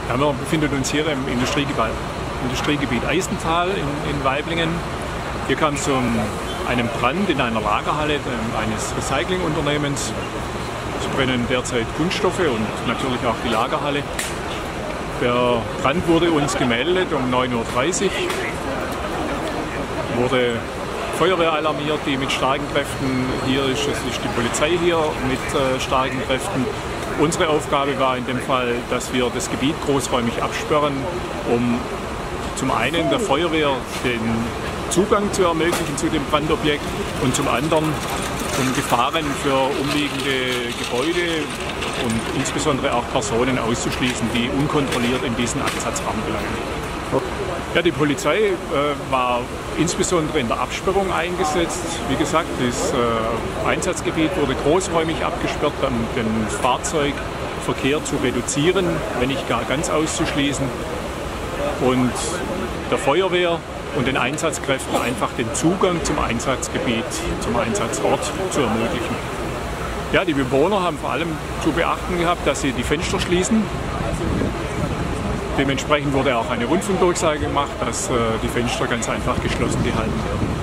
Ja, wir befinden uns hier im Industriegebiet Eisental in Waiblingen. Hier kam es zu einem Brand in einer Lagerhalle eines Recyclingunternehmens. Es brennen derzeit Kunststoffe und natürlich auch die Lagerhalle. Der Brand wurde uns gemeldet um 9:30 Uhr. Wurde Feuerwehr alarmiert, die mit starken Kräften hier ist. Es ist die Polizei hier mit starken Kräften. Unsere Aufgabe war in dem Fall, dass wir das Gebiet großräumig absperren, um zum einen der Feuerwehr den Zugang zu ermöglichen zu dem Brandobjekt und zum anderen um Gefahren für umliegende Gebäude und insbesondere auch Personen auszuschließen, die unkontrolliert in diesen Absatzraum gelangen. Ja, die Polizei war insbesondere in der Absperrung eingesetzt. Wie gesagt, das Einsatzgebiet wurde großräumig abgesperrt, um den Fahrzeugverkehr zu reduzieren, wenn nicht gar ganz auszuschließen. Und der Feuerwehr und den Einsatzkräften einfach den Zugang zum Einsatzgebiet, zum Einsatzort zu ermöglichen. Ja, die Bewohner haben vor allem zu beachten gehabt, dass sie die Fenster schließen. Dementsprechend wurde auch eine Rundfunkdurchsage gemacht, dass die Fenster ganz einfach geschlossen gehalten werden.